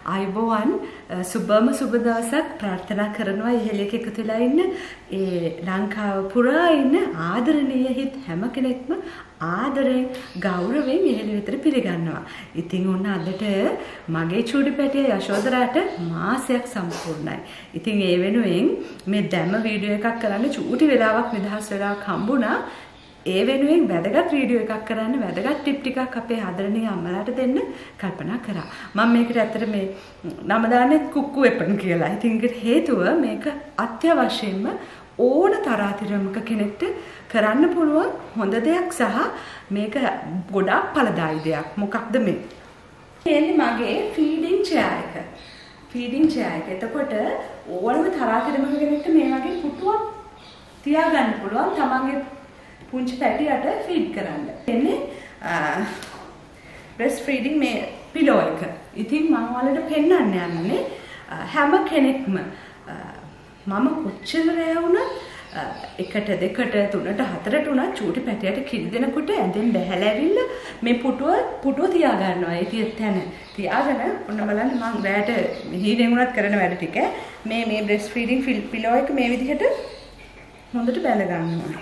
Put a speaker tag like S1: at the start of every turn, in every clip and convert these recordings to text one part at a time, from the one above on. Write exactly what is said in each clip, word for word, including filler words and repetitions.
S1: අයිබෝවන් සුබම සුබ දවසක් ප්‍රාර්ථනා කරනවා ඉහෙලක එකතු වෙලා ඉන්න ඒ ලංකාව පුරා ඉන්න ආදරණීය හිත් හැම කෙනෙක්ම ආදරෙන් ගෞරවයෙන් ඉහෙල විතර පිළිගන්නවා. ඉතින් ඔන්න අදට මගේ චූටි පැටිය යශෝදරාට මාසයක් සම්පූර්ණයි. ඉතින් ඒ වෙනුවෙන් මේ දැම්ම වීඩියෝ එකක් කරන්න චූටි වෙලාවක් නිදහස් වෙලාවක් හම්බුණා. ඒ වෙනුවෙන් වැදගත් වීඩියෝ එකක් කරන්න වැදගත් ටිප් ටිකක් අපේ ආදරණීය අම්මලාට දෙන්න කල්පනා කරා. මම මේකට ඇත්තට මේ නම දාන්නේ කුක්කු වෙපන් කියලා. ඉතින් ඒකට හේතුව මේක අත්‍යවශ්‍යයෙන්ම ඕන තරාතිරමක කෙනෙක්ට කරන්න පුළුවන් හොඳ දෙයක් සහ මේක ගොඩාක් ඵලදායී දෙයක්. මොකක්ද මේ? එන්නේ මගේ ෆීඩින් චෙයාර් එක. ෆීඩින් චෙයාර් එක. එතකොට ඕනම තරාතිරමක කෙනෙක්ට මේ වගේ පුටුවක් තියාගන්න පුළුවන්. තමන්ගේ පුංචි පැටියට ෆීඩ් කරන්න. එන්නේ බ්‍රෙස්ට් ෆීඩින් මේ පිලෝ එක. ඉතින් මම ඔයාලට පෙන්නන්න යන්නේ හැම කෙනෙක්ම මම කොච්චර වුණත් එකට දෙකට තුනට හතරට උනත් චූටි පැටියට කිරි දෙනකොට ඇඳෙන් බැහැලා ඇවිල්ලා මේ පුටුව පුටුව තියා ගන්නවා. ඒ තිය තැන තියාගෙන ඔන්න බලන්න මම රැට හීනෙන් උනත් කරන වැඩ ටික මේ මේ බ්‍රෙස්ට් ෆීඩින් පිලෝ එක මේ විදිහට හොඳට බැල ගන්නවා.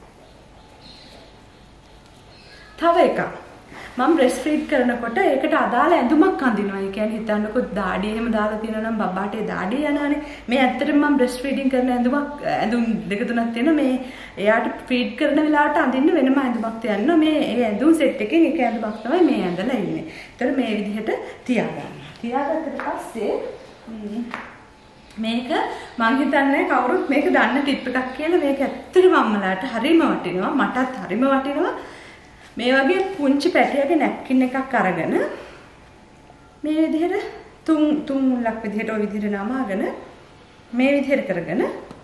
S1: තව එකක් මම බ්‍රෙස්ට් ෆීඩ් කරනකොට ඒකට අදාළ ඇඳුමක් අඳිනවා. ඒ කියන්නේ හිතන්නකො දාඩිය එහෙම දාලා තියෙනවා නම් බබාට ඒ දාඩිය යනවානේ. මේ ඇත්තටම මම බ්‍රෙස්ට් ෆීඩින් කරන ඇඳුමක් ඇඳුම් දෙක තුනක් තියෙනවා. මේ එයාට ෆීඩ් කරන වෙලාවට අඳින්න වෙනම ඇඳුමක් තියනවා. මේ ඒ ඇඳුම් සෙට් එකෙන් එක ඇඳුමක් තමයි මේ ඇඳලා ඉන්නේ. ඒතර මේ විදිහට තියාගන්න. තියාගත්තට පස්සේ මේක මං හිතන්නේ කවුරුත් මේක දන්න ටිප් එකක් කියලා. මේක ඇත්තටම අම්මලාට හරිම වටිනවා. මටත් හරිම වටිනවා. මේ වගේ පුංචි පැටියක නැප්කින් එකක් අරගෙන මේ විදිහට තුන් තුන් මුලක් විදිහට ඔය විදිහට නමාගෙන මේ විදිහට කරගෙන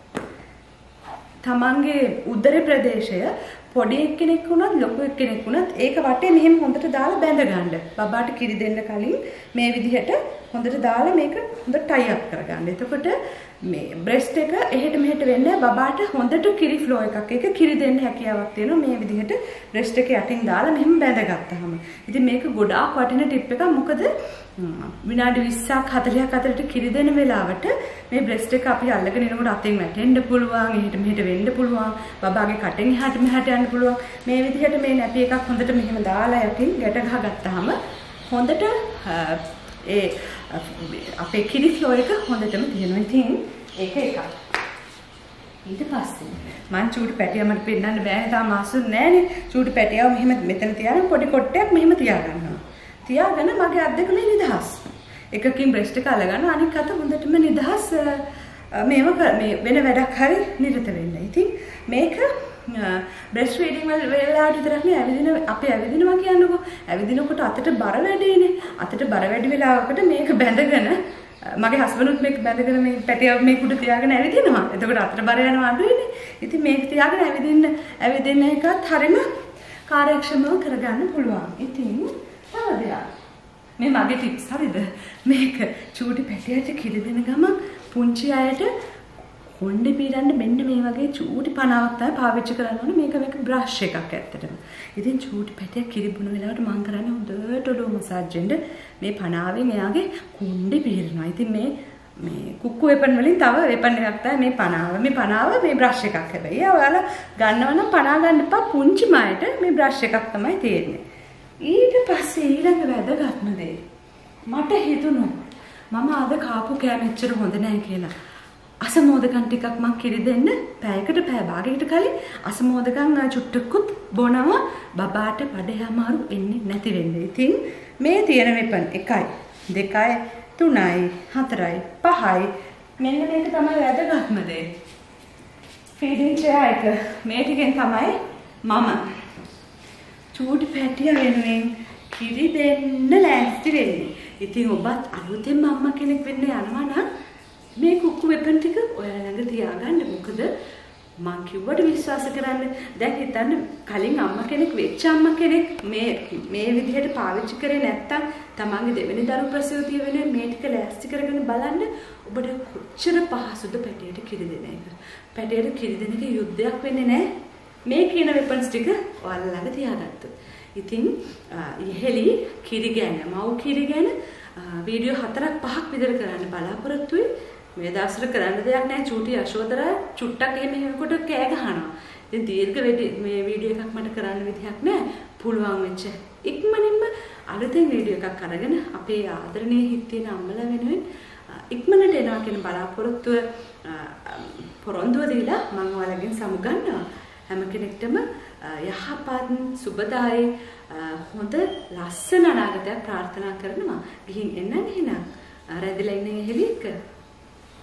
S1: තමන්ගේ උදර ප්‍රදේශය පොඩි එක්කෙනෙක් වුණත් ලොකු එක්කෙනෙක් වුණත් ඒක වටේ මෙහෙම හොඳට දාලා බැඳ ගන්න. බබාට කිරි දෙන්න කලින් මේ විදිහට හොඳට දාලා මේක හොඳට ටයි අප් කරගන්න. එතකොට මේ බ්‍රෙස්ට් එක එහෙට මෙහෙට වෙන්නේ බබාට හොඳට කිරි ෆ්ලෝ එකක් ඒක කිරි දෙන්න හැකියාවක් තියෙනවා. මේ විදිහට බ්‍රෙස්ට් එක යටින් දාලා මෙහෙම බැඳගත්තාම. ඉතින් මේක ගොඩාක් වටින ටිප් එකක්. මොකද විනාඩි විස්සක් හතළිහක් අතරට කිරි දෙන වෙලාවට මේ බ්‍රෙස්ට් එක අපි අල්ලගෙන ඉනකොට අතෙන් වැටෙන්න පුළුවන්, එහෙට මෙහෙට වෙන්න පුළුවන්, බබාගේ කටෙන් එහාට මෙහාට යන්න පුළුවන්. මේ විදිහට මේ නැපි එකක් හොඳට මෙහෙම දාලා යටින් ගැට ගහගත්තාම හොඳට ඒ අපේ කිරි ෆ්ලෝ එක හොඳටම තියෙනවා. ඉතින් ඒක එකක්. ඊට පස්සේ මං චූටි පැටියා මට පෙන්නන්න බෑනේ තාම මාසුත් නෑනේ. චූටි පැටියාව මෙහෙම මෙතන තියාගෙන පොඩි කොට්ටයක් මෙහෙම තියාගන්නවා. තියාගෙන මගේ අත් දෙක මේ නිදහස්. එකකින් බ්‍රෙස්ට් එක අල්ලගන්න අනික අත හොඳටම නිදහස් මේව මේ වෙන වැඩක් හරි නිරත වෙන්න. ඉතින් මේක බ්‍රෙස්ට් ෆීඩින් වල වෙලාවට විතරක් නේ ඇවිදින අපි ඇවිදිනවා කියන්නකො. ඇවිදිනකොට අතට බර වැඩිනේ. අතට බර වැඩි වෙලාවකට මේක බැඳගෙන මගේ හස්බන්ඩ්ුත් මේක බැඳගෙන මේ පැටියව මේ කුඩ තියාගෙන ඇවිදිනවා. එතකොට අතට බර යනවා අඩුයිනේ. ඉතින් මේක තියාගෙන ඇවිදින්න ඇවිදින්න එකත් හරියම කාර්යක්ෂමව කරගන්න පුළුවන්. ඉතින් තව දෙයක්. මේ මගේ ටිප්ස් හරිද? මේක චූටි පැටියට කිරි දෙන ගමන් පුංචි අයට කොණ්ඩේ පීරන්න මෙන්න මේ වගේ චූටි පනාවක් තමයි පාවිච්චි කරන්න ඕනේ. මේක මේක බ්‍රෂ් එකක් ඇත්තටම. ඉතින් චූටි පැටියක් කිරි බොන වෙලාවට මම කරන්නේ හොඳට ඔලුව මසාජ් දෙන්න මේ පනාවෙන් එයාගේ කොණ්ඩේ පීරනවා. ඉතින් මේ මේ කුක්කු වෙපන් වලින් තව වෙපන් එකක් තමයි මේ පනාව. මේ පනාව මේ බ්‍රෂ් එකක් හැබැයි. ඔයාලා ගන්නවා නම් පනා ගන්න එපා. පුංචි මායට මේ බ්‍රෂ් එකක් තමයි තියෙන්නේ. ඊට පස්සේ ඊළඟ වැදගත්ම දේ මට හිතුණා මම අද කාපු කෑ මෙච්චර හොඳ නැහැ කියලා. අසමෝදකම් ටිකක් මං කිරි දෙන්න පැයකට පැය භාගයකට කලින් අසමෝදකම් චුට්ටකුත් බොනවා බබාට බඩේ අමාරු එන්නේ නැති වෙන්න. ඉතින් මේ තියෙන වෙපන් එකයි දෙකයි තුනයි හතරයි පහයි මෙන්න මේක තමයි වැදගත්ම දේ. ෆීඩින් චෙයාර් එක මේ ටිකෙන් තමයි මම චූටි පැටියා වෙනුවෙන් කිරි දෙන්න ලෑස්ති වෙන්නේ. ඉතින් ඔබත් අලුතෙන් අම්මා කෙනෙක් වෙන්න යනවා නම් මේ කුක්කු වෙපන් ටික ඔයාලා ළඟ තියාගන්න. මොකද මං කිව්වට විශ්වාස කරන්න. දැන් හිතන්න කලින් අම්මා කෙනෙක් වෙච්ච අම්මා කෙනෙක් මේ මේ විදිහට පාවිච්චි කරේ නැත්තම් තමන්ගේ දෙවෙනි දරු ප්‍රසූතිය වෙනුවෙන් මේ ටික ලෑස්ති කරගෙන බලන්න ඔබට කොච්චර පහසුද පැටියට කිරි දෙන එක. පැටියට කිරි දෙන එක යුද්ධයක් වෙන්නේ නැහැ. මේ කියන වෙපන්ස් ටික ඔයාලා ළඟ තියාගත්තොත්. ඉතින් ඉහෙලි කිරි ගැන මව් කිරි ගැන වීඩියෝ හතරක් පහක් විතර කරන්න බලාපොරොත්තුයි. මේ දවස්වල කරන්න දෙයක් නැහැ. චූටි යශෝදරා චුට්ටක් එහෙම එහෙමකොට කෑ ගහනවා. ඉතින් දීර්ඝ මේ වීඩියෝ එකක් මට කරන්න විදිහක් නැහැ. පුළුවන් වෙච්ච ඉක්මනින්ම අලුතෙන් වීඩියෝ එකක් අරගෙන අපේ ආදරණීය හිත් තියෙන අම්මලා වෙනුවෙන් ඉක්මනට එනවා කියන බලාපොරොත්තුව පොරොන්දුව දීලා මම ඔයාලගෙන් සමුගන්නවා. හැම කෙනෙක්ටම යහපත් සුබදායි හොඳ ලස්සන අනාගතයක් ප්‍රාර්ථනා කරනවා. ගිහින් එන්න එහෙනම් රැඳිලා ඉන්නේ හෙලියක.